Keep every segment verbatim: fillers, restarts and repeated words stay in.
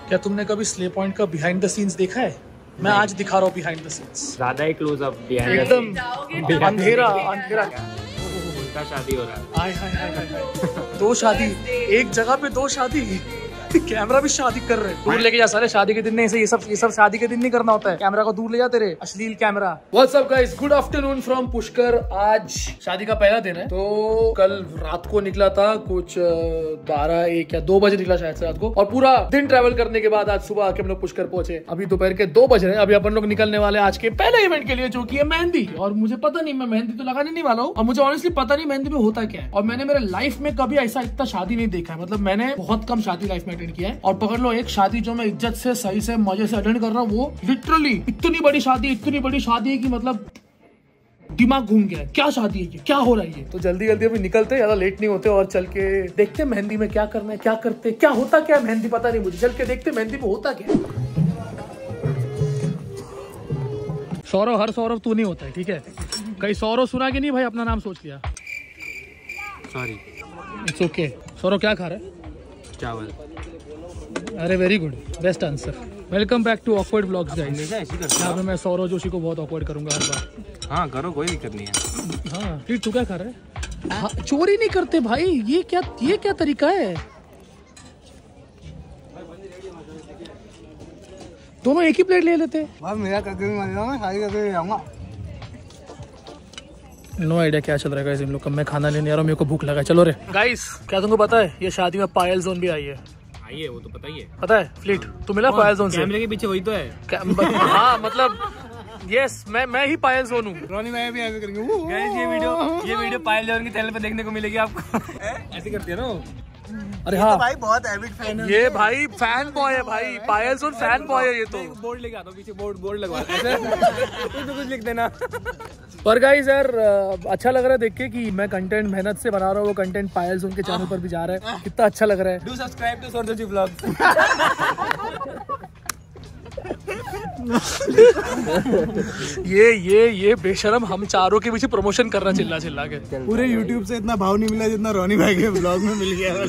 क्या तुमने कभी स्ले पॉइंट का बिहाइंड द सीन्स देखा है? मैं आज दिखा रहा हूँ बिहाइंड द सीन्स। ज्यादा ही क्लोज अप बिहाइंड एकदम अंधेरा अंधेरा। उनका शादी हो रहा है। हाय हाय हाय हाय। दो शादी एक जगह पे, दो शादी। कैमरा भी शादी कर रहे हैं। दूर लेके जा सारे, शादी के दिन नहीं से ये सब ये सब शादी के दिन नहीं करना होता है। कैमरा को दूर ले जा तेरे अश्लील camera. What's up guys, good afternoon from Pushkar. आज शादी का पहला दिन है, तो कल रात को निकला था कुछ बारह एक या दो बजे निकला शायद से रात को, और पूरा दिन ट्रैवल करने के बाद आज सुबह आके हम लोग पुष्कर पहुंचे। अभी दोपहर के दो बज रहे हैं। अभी अपन लोग निकलने वाले आज के पहले इवेंट के लिए, जो की है मेहंदी। और मुझे पता नहीं, मैं मेहंदी तो लगाने नहीं वाला हूँ, और मुझे ऑनेस्टली पता नहीं मेहंदी में होता क्या है। और मैंने मेरे लाइफ में कभी ऐसा इतना शादी नहीं देखा है। मतलब मैंने बहुत कम शादी लाइफ में अटेंड किया है, और पकड़ लो एक शादी जो मैं इज्जत से सही से मजे से अटेंड कर रहा हूँ, वो लिटरली इतनी बड़ी शादी इतनी बड़ी शादी है कि मतलब दिमाग घूम गया। क्या शादी है ये, क्या हो रहा है ये? तो जल्दी जल्दी अभी निकलते, ज्यादा लेट नहीं होते, और चल के देखते मेहंदी में क्या करना है, क्या करते, क्या होता क्या मेहंदी पता नहीं मुझे। चल के देखते मेहंदी में होता क्या। सौरव, हर सौरव तू नहीं होता है, ठीक है? कहीं सौरव सुना कि नहीं भाई, अपना नाम सोच लिया। Sorry, it's okay. सौरव क्या खा रहा है? चावल। अरे very good, best answer. Welcome back to awkward vlogs guys. यहाँ पे मैं सौरव जोशी को बहुत ऑकवर्ड करूंगा हर बार। हाँ करो, कोई दिक्कत नहीं है। हाँ फिर तू क्या खा रहा है? हाँ, चोरी नहीं करते भाई, ये क्या ये क्या तरीका है? दोनों एक ही प्लेट ले लेते हैं। मेरा करके मैं शादी करके जाऊंगा। नो आइडिया क्या चल रहा है इन लोग का। मैं खाना लेने आ रहा हूँ, मेरे को भूख लगा। चलो रे गाइस, क्या तुमको पता है ये शादी में पायल जोन भी आई है? आई है, वो तो पता ही है। पता है फ्लीट, तू मिला पायल जोन से? कैमरे के पीछे वही तो है। हाँ मतलब यस, मैं मैं ही पायल जोन हूँ। रोनी मैं भी ऐसे करेंगे। ये वीडियो ये वीडियो पायल जोन के चैनल पे देखने को मिलेगी आपको। ऐसे करते हैं ना। अरे हाँ भाई बहुत एविड फैन है ये भाई, फैन बॉय है भाई, पायल जोन फैन बॉय है ये तो। बोर्ड लेके आता हूँ पीछे, बोर्ड बोर्ड लगवा तो कुछ लिख देना। पर गाइस यार अच्छा लग रहा है देख के कि मैं कंटेंट मेहनत से बना रहा हूँ, वो कंटेंट पायल जोन के चैनल पर भी जा रहा है। कितना अच्छा लग रहा है। Do subscribe to Saurav Joshi vlogs. ये ये ये बेशरम हम चारों के पीछे प्रमोशन करना चिल्ला चिल्ला के। पूरे यूट्यूब से इतना भाव नहीं मिला जितना रोनी भाई के ब्लॉग में मिल गया।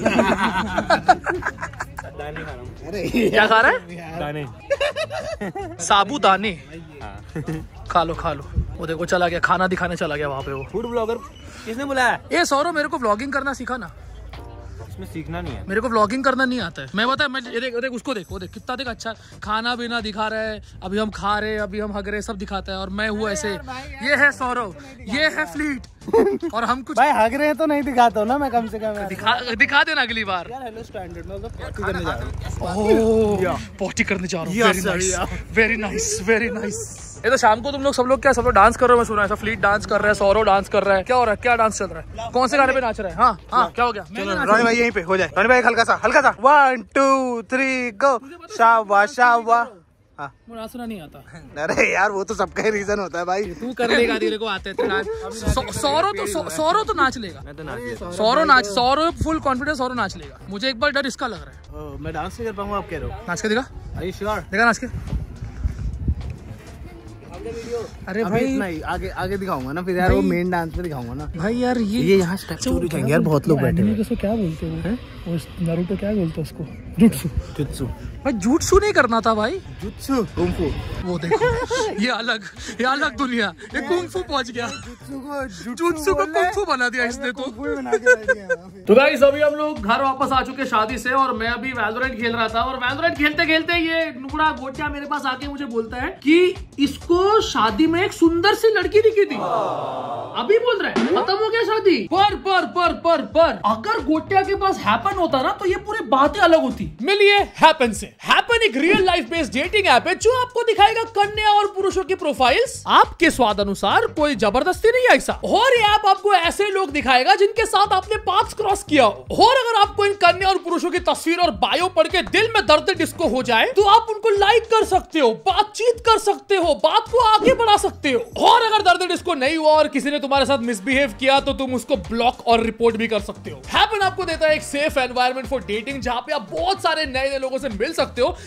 दाने खा रहा हूँ। अरे क्या खा रहा है? दाने, साबुदाने। खा लो खा लो। वो देखो चला गया, खाना दिखाने चला गया वहाँ पे वो। फूड ब्लॉगर किसने बुलाया? ए सौरव, मेरे को व्लॉगिंग करना सीखा ना। इसमें सीखना नहीं है, मेरे को व्लॉगिंग करना नहीं आता है। मैं बता, मैं ये देख, देख उसको देख, वो देख कितना देख अच्छा खाना पीना दिखा रहा है। अभी हम खा रहे हैं, अभी हम हग रहे, सब दिखाता है, और मैं हूँ ऐसे। ये है सौरव, ये है फ्लीट, और हम कुछ भाई हग रहे हैं तो नहीं दिखाता हूँ ना मैं, कम से कम दिखा दिखा देना अगली बार। यार हेलो स्टैंडर्ड में पार्टी करने जा रहा हूँ। ओह पार्टी करने जा रहा हूँ। Very nice very nice very nice. ये तो शाम को तुम लोग सब लोग क्या सब लोग डांस कर रहे हो? मैं सुना है फ्लीट डांस कर रहा है, सौरव डांस कर रहा है। क्या हो रहा है? क्या डांस चल रहा है? कौन से गाने पे नाच रहा है? हाँ हाँ क्या हो गया? रोनी भाई यहीं पे हो जाए। रोनी भाई हल्का सा हल्का सा वन टू थ्री गो। शावा शावा। हाँ मुझे नाचना नहीं आता। अरे यार वो तो सबका ही रीजन होता है भाई। तू कर लेगा, तेरे को आते थे। सौरव तो सौरव तो नाच लेगा। मैं तो नाच सौरव नाच सौरव फुल कॉन्फिडेंस, सौरव नाच लेगा। मुझे एक बार डर इसका लग रहा है। मैं डांस नहीं कर पाऊंगा, आप कह रहे हो? नाच के दिखा, Are you sure? देखा नाच के। अरे भाई नहीं आगे आगे दिखाऊंगा ना फिर यार, वो मेन डांस में दिखाऊंगा ना भाई यार। ये ये यहाँ स्टेप चोरी करेंगे यार, बहुत लोग बैठे हैं। क्या बोलते हैं वो नारुतो, क्या बोलते हैं उसको? जुत्सु। जुत्सु भाई जुत्सु नहीं करना था भाई, जुत्सु कुंफू। वो देखो ये अलग ये अलग दुनिया, ये कुंफू पहुंच गया। जुत्सु को जुत्सु को कुंफू बना दिया इसने तो। बना के बैठ गया। तो गाइस अभी हम लोग घर वापस आ चुके शादी से, और मैं अभी वैलोरेंट खेल रहा था, और वैलोरेंट खेलते खेलते ये नुकड़ा गोटिया मेरे पास आके मुझे बोलता है कि इसको शादी में एक सुंदर सी लड़की दिखी थी। अभी बोल रहा है खत्म हो गया शादी। पर पर पर पर पर अगर गोटिया के पास हैपन होता ना, तो ये पूरी बातें अलग होती। मिलिए हैपन से। हैपन एक real life based dating app है जो आपको दिखाएगा कन्या और पुरुषों की प्रोफाइल्स आपके स्वाद अनुसार, कोई जबरदस्ती नहीं ऐसा। और ये ऐप आपको ऐसे लोग दिखाएगा जिनके साथ आपने पाथ्स क्रॉस किया हो। और अगर आपको इन कन्या और पुरुषों की तस्वीर और बायो पढ़ के दिल में दर्द डिस्को हो जाए, तो आप उनको लाइक कर सकते हो, बातचीत कर सकते हो, बात को आगे बढ़ा सकते हो। और अगर दर्द डिस्को नहीं हुआ और किसी ने तुम्हारे साथ मिसबिहेव किया, तो तुम उसको ब्लॉक और रिपोर्ट भी कर सकते हो। हैपन आपको देता है एक सेफ एनवायरनमेंट फॉर डेटिंग, जहां पे आप बहुत सारे नए नए लोगों से मिल सकते हो,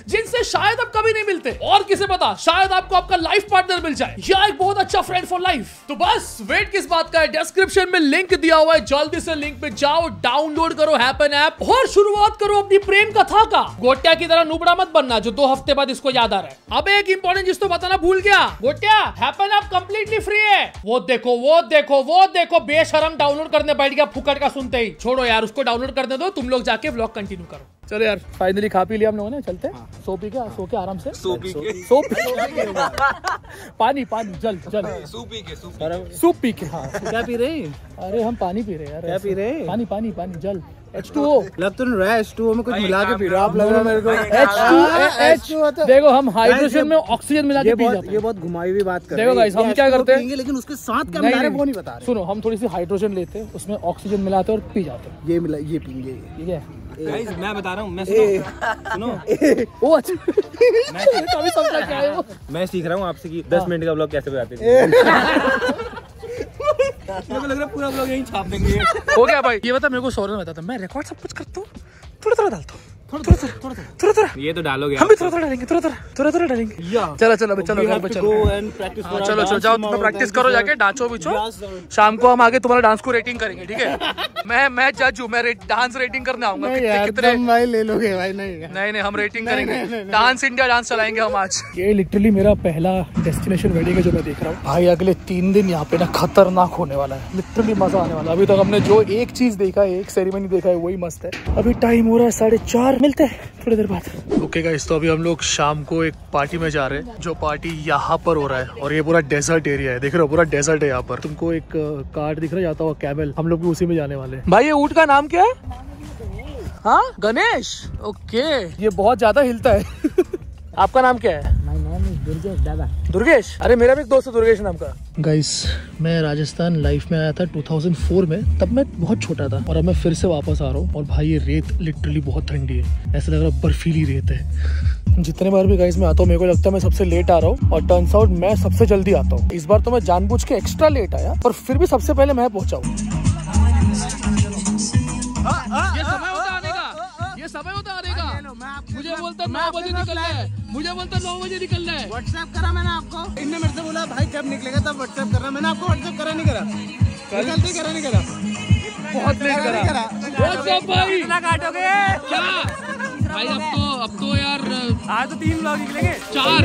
जिनसे शायद आप कभी नहीं मिलते, और किसे पता शायद आपको आपका लाइफ पार्टनर मिल जाए या एक बहुत अच्छा फ्रेंड फॉर लाइफ। तो बस वेट किस बात का है, डिस्क्रिप्शन में लिंक दिया हुआ है, जल्दी से लिंक पे जाओ, डाउनलोड करो हैपन ऐप और शुरुआत करो अपनी प्रेम कथा का। गोटिया की तरह नुबड़ा मत बनना जो दो हफ्ते बाद इसको याद आ रहा है। अब एक इंपॉर्टेंट चीज तो बताना भूल गया, गोटिया हैपन ऐप कंप्लीटली फ्री है। वो देखो वो देखो वो देखो बेशरम डाउनलोड करने बैठ गया फुकट का सुनते ही। छोड़ो यार उसको डाउनलोड करने दो, तुम लोग जाके व्लॉग कंटिन्यू करो। चलो यार फाइनली खा पी लिया हम लोगों ने, चलते हैं। हाँ। सो पी के सो के आराम से सो पी के सो पी पानी पानी जल जल सूप पी के सूप पी के हाँ क्या पी रहे? अरे हम पानी पी रहे हैं यार। क्या पी रहे? पानी पानी पानी जल एच टू ओ। लग तो नहीं रहा है एच टू ओ में कुछ मिला के पी रहे हो आप, लग रहा है मेरे को एच टू ओ। देखो हम हाइड्रोजन में ऑक्सीजन मिला के पी जाते हैं। ये बहुत घुमाई हुई बात कर रहे हैं। देखो गाइस हम क्या करते हैं, लेकिन उसके साथ क्या मिला रहे हैं वो नहीं बता रहे। सुनो हम थोड़ी सी हाइड्रोजन लेते हैं, उसमें ऑक्सीजन मिलाते हैं और पी जाते हैं। ये मिला ये पीएंगे, ठीक है गाइस मैं बता रहा हूँ, मैं सुनो सुनो ओ अच्छा मैं कभी समझा क्या है वो। मैं सीख रहा हूँ आपसे कि दस मिनट का ब्लॉग कैसे बनाते हैं। मेरे को लग रहा है पूरा ब्लॉग यहीं छाप देंगे। हो गया भाई, ये बता मेरे को सौरभ बताता था, मैं रिकॉर्ड सब कुछ करता हूँ, थोड़ा थोड़ा डालता हूँ, थोड़ा थोड़ा थोड़ा थोड़ा थोड़ा ये तो डालोगे हम भी थोड़ा थोड़ा डालेंगे, थोड़ा थोड़ा थोड़ा थोड़ा डालेंगे। चलो चलो चलो घर पे चलो, चलो चलो जाओ तुम प्रैक्टिस करो जाके, डांचो बिचो। शाम को हम आगे तुम्हारा डांस को रेटिंग करेंगे, ठीक है? मैं मैं जज हूँ, मैं डांस रेटिंग करने आऊंगा। कितने भाई ले लोगे भाई? नहीं नहीं नहीं हम रेटिंग करेंगे, डांस इंडिया डांस चलाएंगे हम आज। ये लिटरली मेरा पहला डेस्टिनेशन वेडिंग है जो मैं देख रहा हूँ भाई। अगले तीन दिन यहाँ पे ना खतरनाक होने वाला है, लिटरली मजा आने वाला है। अभी तक हमने जो एक चीज देखा है, एक सेरेमनी देखा है, वही मस्त है। अभी टाइम हो रहा है साढ़े चार, मिलते हैं थोड़ी देर बाद। ओके गाइस तो अभी हम लोग शाम को एक पार्टी में जा रहे हैं, जो पार्टी यहाँ पर हो रहा है और ये पूरा डेजर्ट एरिया है, देख रहे हो पूरा डेजर्ट है यहाँ पर। तुमको एक कार दिख रहा है जाता हुआ कैमल, हम लोग भी उसी में जाने वाले हैं। भाई ये ऊँट का नाम क्या है? हाँ गणेश। ओके ये बहुत ज्यादा हिलता है। आपका नाम क्या है? दुर्गेश दादा। दुर्गेश? अरे मेरा भी एक दोस्त है दुर्गेश नाम का। गाइस मैं राजस्थान लाइफ में आया था दो हज़ार चार में, तब मैं बहुत छोटा था और अब मैं फिर से वापस आ रहा हूँ। और भाई ये रेत लिटरली बहुत ठंडी है, ऐसा लग रहा है बर्फीली रेत है। जितने बार भी गाइस मैं आता हूँ मेरे को लगता है मैं सबसे लेट आ रहा हूँ, और टर्न्स आउट मैं सबसे जल्दी आता हूँ। इस बार तो मैं जानबूझ के एक्स्ट्रा लेट आया और फिर भी सबसे पहले मैं पहुंचा हूँ। ये समय होता आने का, ये समय होता आने का। मुझे बोलता नौ बजे निकलना है, मुझे बोलता नौ बजे निकलना है। व्हाट्सएप करा मैंने आपको, इनने मेरे से बोला भाई जब निकलेगा तब व्हाट्सएप करना। मैंने आपको व्हाट्सएप करा नहीं करा? गलती करा नहीं करा? बहुत लेट करा। व्हाट्सएप भाई कितना काटोगे क्या भाई? अब तो अब तो यार आज तो तीन ब्लॉग निकलेंगे, चार।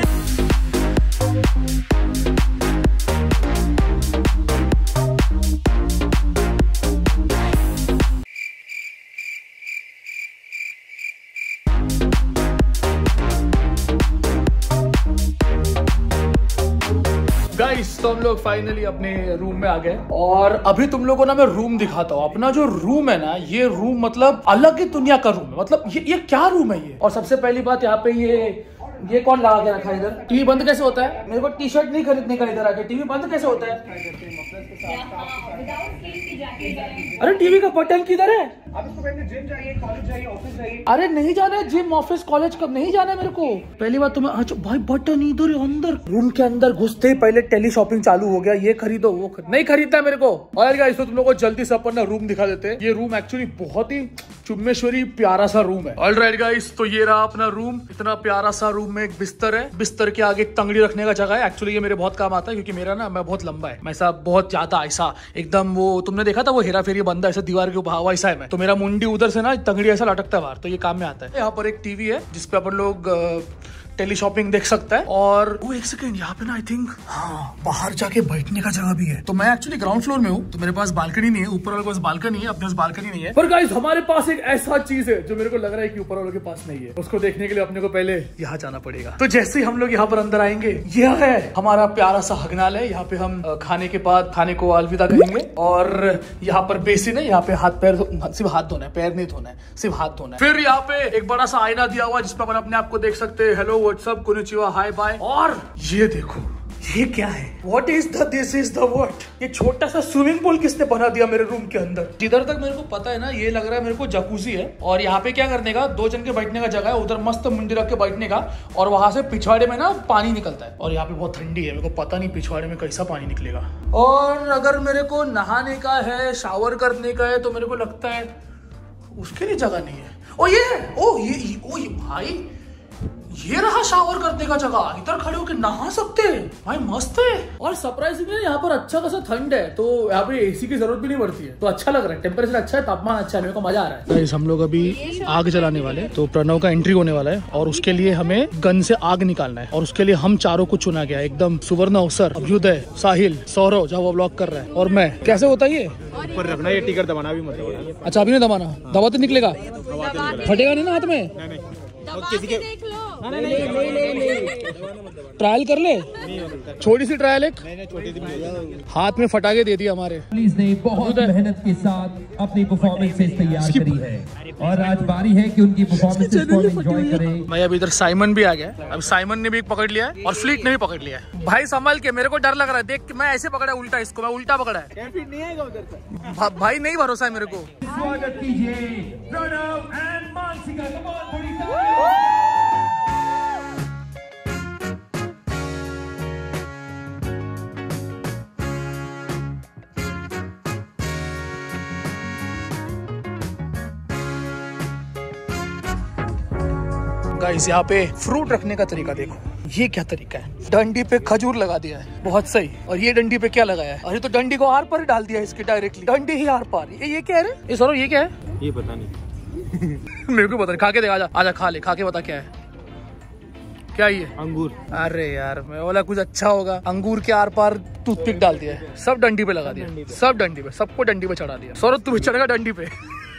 गाइस तो हम लोग फाइनली अपने रूम में आ गए और अभी तुम लोगों को ना मैं रूम दिखाता हूँ। अपना जो रूम है ना, ये रूम मतलब अलग ही दुनिया का रूम है। मतलब ये ये क्या रूम है ये। और सबसे पहली बात यहाँ पे ये ये कौन लगा के रखा है इधर? टीवी बंद कैसे होता है? मेरे को टी शर्ट नहीं खरीदने का इधर आके, टीवी बंद कैसे होता है? अरे टीवी का बटन किधर है? जिम जाइए, कॉलेज जाइए, ऑफिस जाइए। अरे नहीं जाना है जिम ऑफिस कॉलेज, कब नहीं जाना है मेरे को। पहली बात तो मैं अच्छा भाई बटन इधर अंदर, रूम के अंदर घुसते ही पहले टेली शॉपिंग चालू हो गया। ये खरीदो वो खरीदो, नहीं खरीदता मेरे को। और गाइस तो तुम लोगों को जल्दी से अपन ना रूम दिखा देते हैं। ये रूम एक्चुअली बहुत ही चुम्मेश्वरी प्यारा सा रूम है। ऑलराइट गाइस तो ये रहा अपना रूम, इतना प्यारा सा रूम में एक बिस्तर है, बिस्तर के आगे तंगड़ी रखने का जगह है। एक्चुअली ये मेरे बहुत काम आता है क्योंकि मेरा ना मैं बहुत लंबा है, मैं ऐसा बहुत ज्यादा ऐसा एकदम, वो तुमने देखा था वो हेरा फेरी बंदा ऐसा दीवार के ऊपर वैसा है मैं, तो मेरा मुंडी उधर से ना तंगड़ी ऐसा लटकता है बाहर, तो ये काम में आता है। यहाँ पर एक टीवी है जिसपे अपन लोग टेली शॉपिंग देख सकता है। और वो एक सेकंड यहाँ पे ना आई थिंक हाँ बाहर जाके बैठने का जगह भी है। तो मैं एक्चुअली ग्राउंड फ्लोर में हूँ तो मेरे पास बालकनी नहीं है, ऊपर वाले के पास बालकनी है, अपने पास बालकनी नहीं है। पर गाइस हमारे पास एक ऐसा चीज है जो मेरे को लग रहा है कि ऊपर वालों के पास नहीं है। उसको देखने के लिए अपने को पहले यहाँ जाना पड़ेगा। तो जैसे ही हम लोग यहाँ पर अंदर आएंगे, यह है हमारा प्यारा सा हगनालय। यहाँ पे हम खाने के बाद खाने को अलविदा कहेंगे। और यहाँ पर बेसिन है, यहाँ पे हाथ पैर सिर्फ हाथ धोना है, पैर नहीं धोना है, सिर्फ हाथ धोना है। फिर यहाँ पे एक बड़ा सा आईना दिया हुआ जिसपे अपन अपने आप को देख सकते हैं। हेलो व्हाट्सअप कोनिचिवा हाय बाय। और ये देखो ये क्या है? What is the this is the what? ये छोटा सा स्विमिंग पूल किसने बना दिया मेरे रूम के अंदर? जिधर तक मेरे को पता है ना, ये लग रहा है मेरे को जकूजी है। और यहाँ पे क्या करने का, दो जन के बैठने का जगह है, उधर मस्त मुंडी रख के बैठने का, और वहां से पिछवाड़े में ना पानी निकलता है। और यहाँ पे बहुत ठंडी है, मेरे को पता नहीं पिछवाड़े में कैसा पानी निकलेगा। और अगर मेरे को नहाने का है, शावर करने का है, तो मेरे को लगता है उसके लिए जगह नहीं है। ओ ये ओ ये ओ ये भाई ये रहा शावर करने का जगह, इधर खड़े होकर नहा सकते हैं भाई, मस्त है। और सरप्राइजिंगली यहाँ पर अच्छा खासा ठंड है, तो यहाँ पे एसी की जरूरत भी नहीं पड़ती है, तो अच्छा लग रहा है, टेम्परेचर अच्छा है, तापमान अच्छा है, मेरे को मजा आ रहा है। गाइस हम लोग अभी आग जलाने वाले, तो प्रणव का एंट्री होने वाला है और उसके लिए हमें गन से आग निकालना है, और उसके लिए हम चारों को चुना गया, एकदम सुवर्ण अवसर। अभ्युदय, साहिल, सौरव जहाँ वो व्लॉग कर रहा है, और मैं। कैसे होता है ये? ऊपर रखना, ये टिकट दबाना भी मत। अच्छा अभी नहीं दबाना, दबा तो निकलेगा, फटेगा नहीं ना हाथ में? किसी के देख लो। ट्रायल कर ले, छोटी सी ट्रायल, एक हाथ में फटाके दे दिए हमारे। पुलिस ने बहुत मेहनत के साथ अपनी परफॉर्मेंसेस तैयार करी है, और आज बारी है कि उनकी परफॉर्मेंसेस को एंजॉय करें। भाई अभी इधर साइमन भी आ गया है, अब साइमन ने भी पकड़ लिया है और फ्लीट ने भी पकड़ लिया है। भाई संभाल के, मेरे को डर लग रहा है, देख के मैं ऐसे पकड़ा उल्टा, इसको मैं उल्टा पकड़ा है। भा, भाई नहीं भरोसा है मेरे को। स्वागत कीजिए प्रणव एंड मानसिका। गाइस यहाँ पे फ्रूट रखने का तरीका देखो, ये क्या तरीका है, डंडी पे खजूर लगा दिया है, बहुत सही। और ये डंडी पे क्या लगाया है? अरे तो डंडी को आर पार डाल दिया है इसके, डायरेक्टली डंडी ही आर पार। ये ये क्या है? ये सर ये क्या है? ये पता नहीं मेरे को पता नहीं, खा के देख, आजा आजा खा ले, खा के बता क्या है, क्या ये? अंगूर। अरे यार मैं बोला कुछ अच्छा होगा, अंगूर के आर पार टूथपिक डाल दिया है, सब डंडी पे लगा दिया, सब डंडी पे, सबको डंडी पे चढ़ा दिया। सौरभ तू भी चढ़ेगा डंडी पे?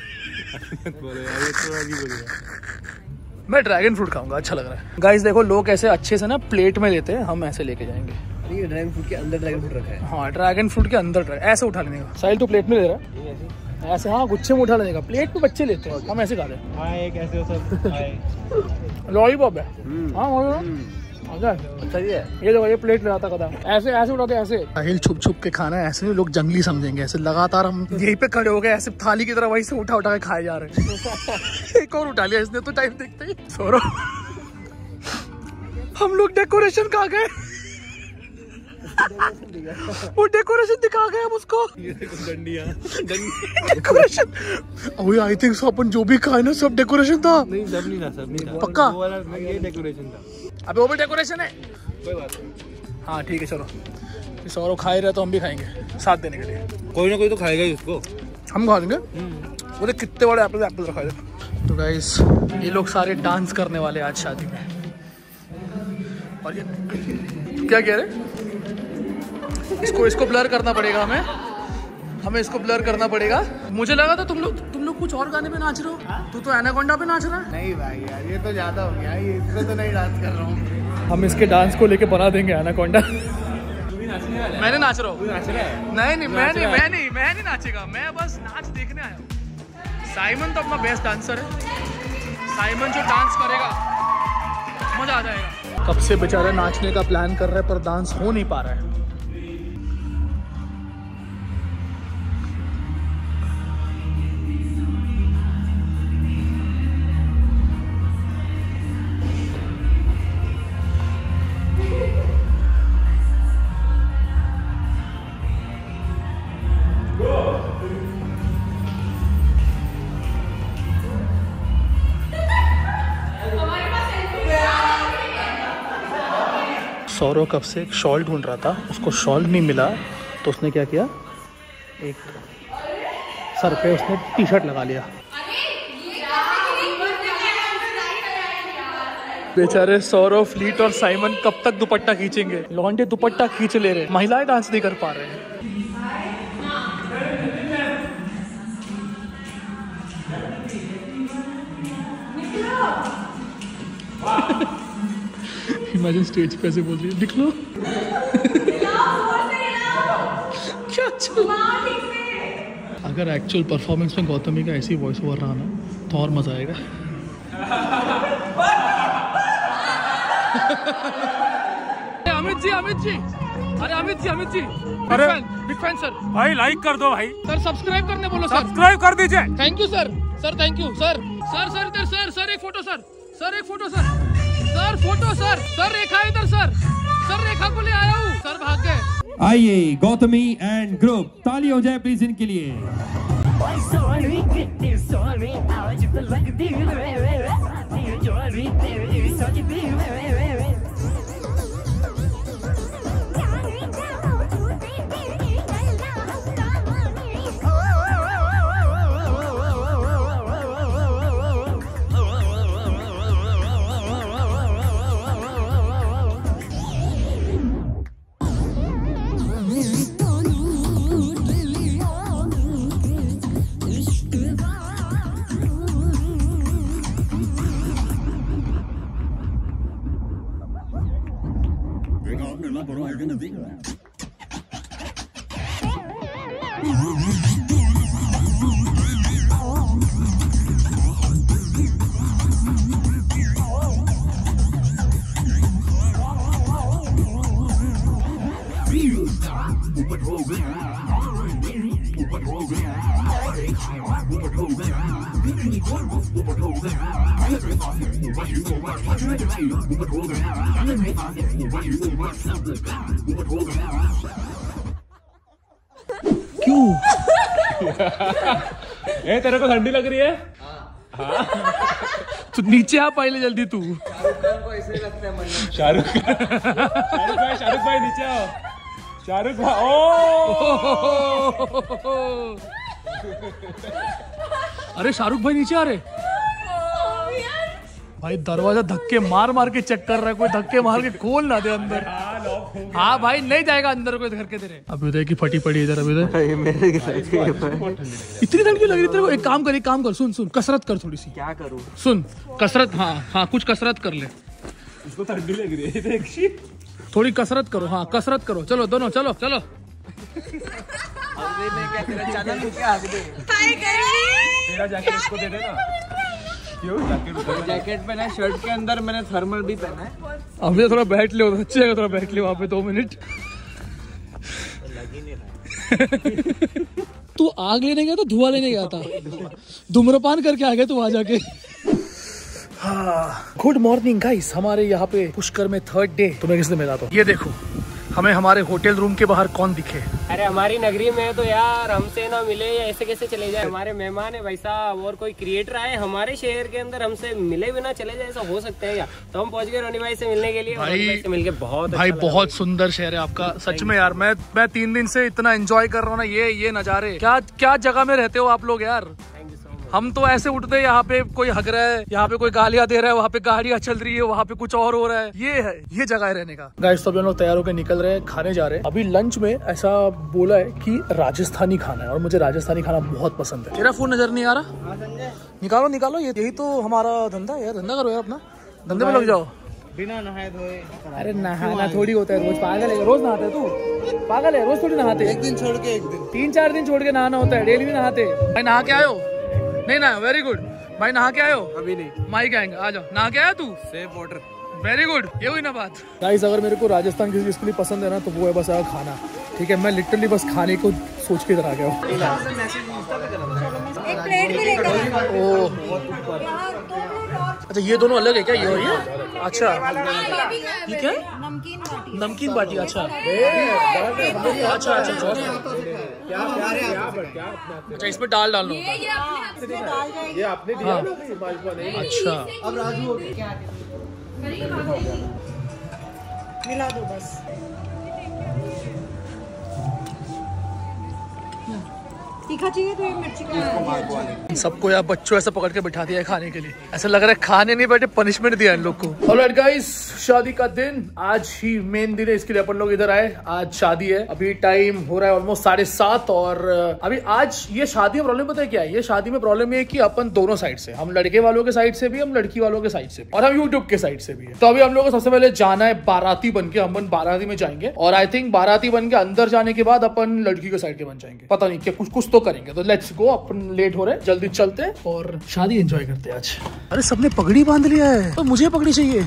मैं ड्रैगन फ्रूट खाऊंगा, अच्छा लग रहा है। गाइस देखो लोग ऐसे अच्छे से ना प्लेट में लेते हैं, हम ऐसे लेके जाएंगे। ये ड्रैगन फ्रूट के अंदर ड्रैगन फ्रूट रखा है। हाँ ड्रैगन फ्रूट के अंदर ऐसे उठा लेने का। साहिल तू प्लेट में ले रहा है ऐसे? हाँ गुच्छे में उठा लेने का, प्लेट में बच्चे लेते हैं, हम ऐसे खा रहे हैं। लॉलीपॉप है, हाँ अच्छा है। ये देखो ये प्लेट ले आता कदम, ऐसे ऐसे उठाते ऐसे। साहिल छुप छुप के खाना है, ऐसे लोग जंगली समझेंगे, ऐसे लगातार हम यहीं पे खड़े हो गए, ऐसे थाली की तरह वहीं से उठा उठा के खाए जा रहे हैं। एक और उठा लिया इसने तो टाइम देखते ही। सौरभ हम लोग डेकोरेशन कहाँ गए? वो डेकोरेशन दिखा गए हम उसको, डेकोरेशन। वही आई थिंक अपन जो भी खाए ना सब डेकोरेशन था। नहीं सब नहीं था, सब नहीं था पक्का? वो वाला ये डेकोरेशन था। अबे वो भी डेकोरेशन है, कोई बात नहीं। हाँ ठीक है चलो, सौरव खाए रहे तो हम भी खाएंगे साथ देने के लिए। कोई ना कोई तो खाएगा ही उसको, हम खा लेंगे। वो देख कितने बड़े एप्पल एप्पल रखा है। तो गाइस ये लोग सारे डांस करने वाले आज शादी में। और ये क्या कह रहे? इसको इसको ब्लर करना पड़ेगा हमें, हमें इसको ब्लर करना पड़ेगा। मुझे लगा था तुम लोग तुम लोग कुछ और गाने पे नाच रहे हो। तू तो एनाकोंडा पे नाच रहा है। नहीं भाई यार ये तो ज्यादा हो गया, ये इसको तो नहीं डांस कर रहा हूँ। हम इसके डांस को लेके बना देंगे एनाकोंडा। मैंने नाच रहा हूँ। नहीं नहीं मैं नहीं मैं नहीं मैं नहीं नाचेगा, मैं बस नाच देखने आया हूँ। साइमन तो अपना बेस्ट डांसर है, साइमन जो डांस करेगा मजा आ जाएगा। कब से बेचारा नाचने का प्लान कर रहा है पर डांस हो नहीं पा रहा है। सौरव कब से एक शॉल ढूंढ रहा था, उसको शॉल नहीं मिला तो उसने क्या किया, एक सर पे उसने टी शर्ट लगा लिया। बेचारे सौरव, फ्लीट और साइमन कब तक दुपट्टा खींचेंगे? लौंडे दुपट्टा खींच ले रहे, महिलाएं डांस नहीं कर पा रहे हैं। इमेजिन स्टेज पे ऐसे बोल रही है निकलो। क्या चल? अगर एक्चुअल परफॉर्मेंस में गौतमी का ऐसी वॉइस ओवर रहा ना तो और मजा आएगा। अमित जी अमित जी अरे अमित जी अमित जी अरे बिग फैन सर। भाई लाइक कर दो भाई, सर सब्सक्राइब करने बोलो। सर सब्सक्राइब कर दीजिए। Thank you sir. Sir thank you sir. Sir sir इधर सर सर एक फोटो सर सर एक photo sir sir photo sir sir Rekha इधर सर सर रेखा को ले आया हूँ। सर भाग गए। आइए गौतमी एंड ग्रुप, ताली हो जाए प्लीज इनके लिए। क्यों? ए, तेरे को ठंडी लग रही है? तो नीचे आ पहले जल्दी तू। शाहरुख शाहरुख भाई शाहरुख भाई नीचे आओ। शाहरुख भाई ओ अरे शाहरुख भाई नीचे आ रहे भाई। दरवाजा धक्के मार मार के चेक कर रहा है, कोई धक्के मार के खोल ना दे अंदर। हाँ भाई नहीं जाएगा अंदर कोई घर के तेरे। अभ्युदय की फटी पड़ी इधर। अभ्युदय मेरे इतनी ठंड क्यों लग रही तेरे को? एक काम कर एक काम कर सुन सुन कसरत कर थोड़ी सी। क्या करूँ? सुन कसरत, हाँ हाँ कुछ कसरत कर ले। उसको ठंडी लग रही है, थोड़ी कसरत करो। हाँ कसरत करो, चलो दोनों चलो चलो। तेरा जैकेट इसको दे देना। क्यों जैकेट? जैकेट पहना है, शर्ट के अंदर मैंने थर्मल भी पहना है। अभी थोड़ा बैठ ले, अच्छे है, थोड़ा बैठ ले वहाँ पे दो मिनट। तू आग लेने गया तो धुआं लेने गया था? धूम्रपान करके आ गया तू वहां जाके। गुड मॉर्निंग गाइस, हमारे यहाँ पे पुष्कर में थर्ड डे। तुम्हें किसने मिला? तो ये देखो हमें हमारे होटल रूम के बाहर कौन दिखे। अरे हमारी नगरी में तो यार हमसे ना मिले या ऐसे कैसे चले जाए। हमारे मेहमान है भाई साहब, और कोई क्रिएटर आए हमारे शहर के अंदर, हमसे मिले बिना चले जाए, ऐसा हो सकता है क्या? तो हम पहुंच गए रोनी भाई से मिलने के लिए। भाई, रोनी भाई से मिलके बहुत भाई अच्छा बहुत सुंदर शहर है आपका, सच में यार। मैं मैं तीन दिन से इतना एंजॉय कर रहा हूँ ना, ये ये नजारे। क्या क्या जगह में रहते हो आप लोग यार। हम तो ऐसे उठते हैं, यहाँ पे कोई हग रहा है, यहाँ पे कोई गालियां दे रहा है, वहाँ पे गाड़ियां चल रही है, वहाँ पे कुछ और हो रहा है। ये है ये जगह है रहने का। गाइस तो हम लोग तैयार होकर निकल रहे हैं, खाने जा रहे हैं। अभी लंच में ऐसा बोला है कि राजस्थानी खाना है, और मुझे राजस्थानी खाना बहुत पसंद है। तेरा फोन नजर नहीं आ रहा? निकालो निकालो, ये यही तो हमारा धंधा है यार। धंधा करो यार अपना, धंधे में लग जाओ। बिना नहाए धोए। अरे नहाना थोड़ी होता है रोज। पागल है? रोज नहाते है तू? पागल है? रोज थोड़ी नहाते। एक दिन छोड़ के एक दिन, तीन चार दिन छोड़ के नहाना होता है, डेली भी नहाते। भाई नहा के आयो? नहीं ना, वेरी गुड भाई। नहा के आयो? अभी नहीं। माइक आएंगे, आ जाओ। नहा के आया तू? Safe water. वेरी गुड, ये हुई ना बात। गाइस अगर मेरे को राजस्थान किसी चीज के लिए पसंद है ना, तो वो है बस खाना। ठीक है, मैं लिटरली बस खाने को सोच के इधर आ गया हूँ। एक प्लेट भी लेकर अच्छा ये दोनों अलग है क्या? ये और ये? अच्छा ये क्या? नमकीन बाटी। नमकीन बाटी। अच्छा अच्छा अच्छा अच्छा अच्छा, इसमें दाल डालना होता है। ये आपने दिया। अच्छा अब राजू मिला दो बस। तीखा चाहिए तो ये मिर्ची का। सबको यार बच्चों ऐसा पकड़ के बिठा दिया है खाने के लिए। ऐसा लग रहा है खाने नहीं बैठे, पनिशमेंट दिया इन लोग को। ऑलराइट गाइस, शादी का दिन आज ही मेन दिन है, इसके लिए अपन लोग इधर आए। आज शादी है, अभी टाइम हो रहा है ऑलमोस्ट साढ़े सात। और अभी आज ये शादी में प्रॉब्लम पता है क्या है? ये शादी में प्रॉब्लम ये है कि अपन दोनों साइड से, हम लड़के वालों के साइड से भी, हम लड़की वालों के साइड से भी, और हम यूट्यूब के साइड से भी है। तो अभी हम लोग को सबसे पहले जाना है बाराती बन के। हम बाराती में जाएंगे, और आई थिंक बाराती बन के अंदर जाने के बाद अपन लड़की के साइड के बन जाएंगे। पता नहीं क्या, कुछ कुछ तो करेंगे। तो लेट्स गो, अपन लेट हो रहे हैं, जल्दी चलते हैं और शादी एंजॉय करते हैं आज। अरे सबने पगड़ी बांध लिया है, तो मुझे पगड़ी चाहिए।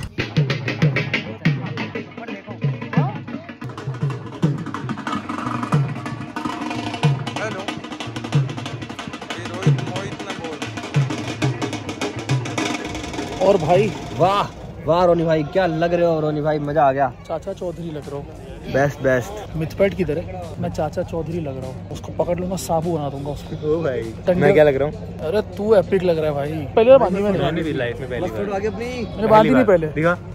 और भाई वाह वाह रोनी भाई, क्या लग रहे हो रोनी भाई, मजा आ गया। चाचा चौधरी लग रहा हूँ। Best best. मिथपेट किधर है? मैं चाचा चौधरी लग रहा हूँ। उसको पकड़ लूंगा, साबू बना दूंगा उसको। ओ भाई टंगे- मैं क्या लग रहा हूँ? अरे तू एपिक लग रहा है भाई। पहले बांधी मैंने, लाइफ में पहली बार मैंने बांधी नहीं पहले। दिखा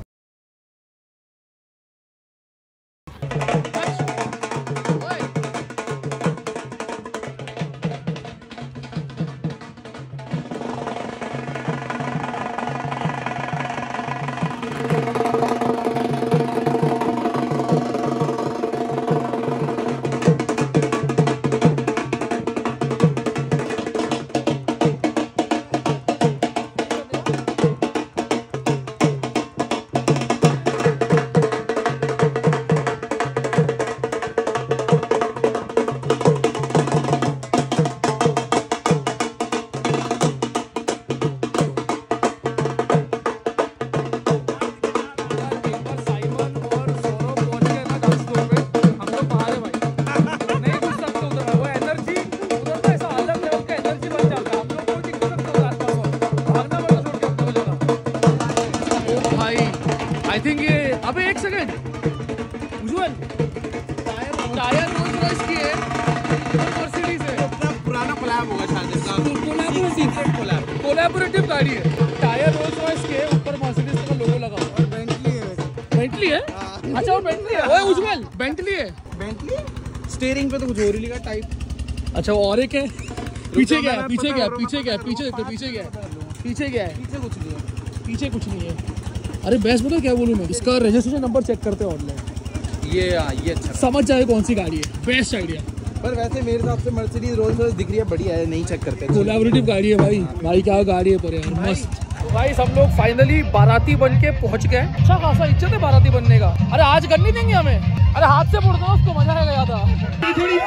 आई थिंक ये अबे एक second Ujjwal tyre Rolls Royce की है मर्सिडीज है पुराना कोलैब होगा शायद इसका कोलैबोरेटिव कोलैबोरेटिव गाड़ी है टायर रोल्स रॉयस के ऊपर मर्सिडीज का लोगो लगा हुआ है बेंटली है बेंटली है अच्छा वो बेंटली है ओए उज्जवल बेंटली है बेंटली स्टीयरिंग पे तो कुछ और ही लिखा टाइप अच्छा वो और एक है पीछे क्या है पीछे क्या है पीछे क्या है पीछे देखो पीछे क्या है पीछे क्या है पीछे कुछ नहीं है पीछे कुछ नहीं है अरे बेस्ट बताओ क्या बोलूं मैं इसका रजिस्ट्रेशन नंबर चेक करते हैं ऑनलाइन ये ये अच्छा समझ जाए कौन सी गाड़ी है बेस्ट आइडिया पर वैसे मेरे हिसाब से मर्सिडीज रोल्स रॉयस दिख रही है बढ़िया है नहीं चेक करते कोलैबोरेटिव गाड़ी है भाई भाई क्या गाड़ी है पर यार मस्त भाई सब लोग फाइनली बाराती बन के पहुंच गए अच्छा खासा इज्जत है बाराती बनने का अरे आज करनी देंगे हमें अरे हाथ से फोड़ दो उसको मजा आएगा ज्यादा थोड़ी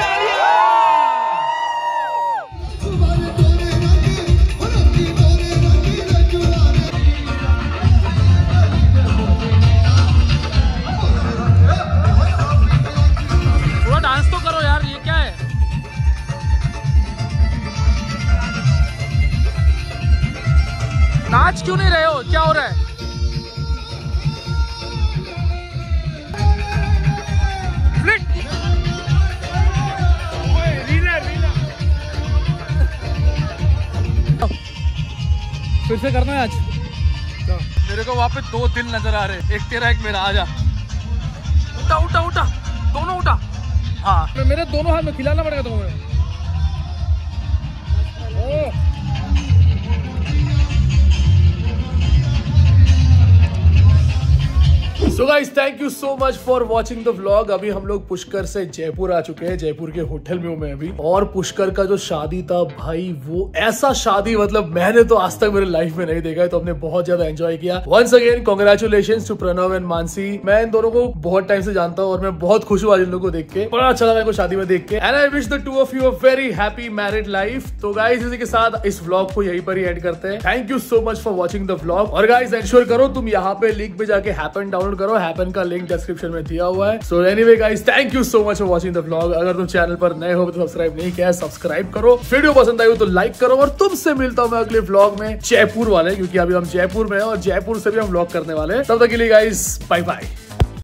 डांस तो करो यार ये क्या है नाच क्यों नहीं रहे हो क्या हो रहा है फ्लिट फिर से करना है आज मेरे को वहां पे दो दिल नजर आ रहे एक तेरा एक मेरा आजा उठा उठा उठा दोनों उठा हाँ मेरे दोनों हाथ में खिलाना पड़ेगा तुम्हें so guys thank you so much for watching the vlog. अभी हम लोग पुष्कर से जयपुर आ चुके हैं, जयपुर के होटल में हूं मैं अभी। और पुष्कर का जो शादी था भाई वो ऐसा शादी मतलब मैंने तो आज तक मेरे लाइफ में नहीं देखा है, तो हमने बहुत ज्यादा एंजॉय किया। Once again congratulations to Pranav and Mansi. मैं इन दोनों को बहुत टाइम से जानता हूँ और मैं बहुत खुश हुआ इन लोगों को देख के, बड़ा अच्छा लगा इनको शादी में देख के। And I wish the two of you a very happy married life. तो गाइस इसी के साथ इस व्लॉग को यहीं पर ही एंड करते हैं। Thank you so much for watching the vlog. और गाइस एंश्योर करो तुम यहाँ पे लिंक पे जाके हैपन डाउनलोड करो, हैपन का लिंक डिस्क्रिप्शन में दिया हुआ है। So anyway guys thank you so much for watching the vlog. अगर तुम चैनल पर नए हो तो सब्सक्राइब नहीं किया है सब्सक्राइब करो, वीडियो पसंद आई हो तो लाइक करो। और तुमसे मिलता हूं मैं अगले व्लॉग में जयपुर वाले, क्योंकि अभी हम जयपुर में हैं और जयपुर से भी हम व्लॉग करने वाले हैं। तब तक के लिए गाइस बाय बाय।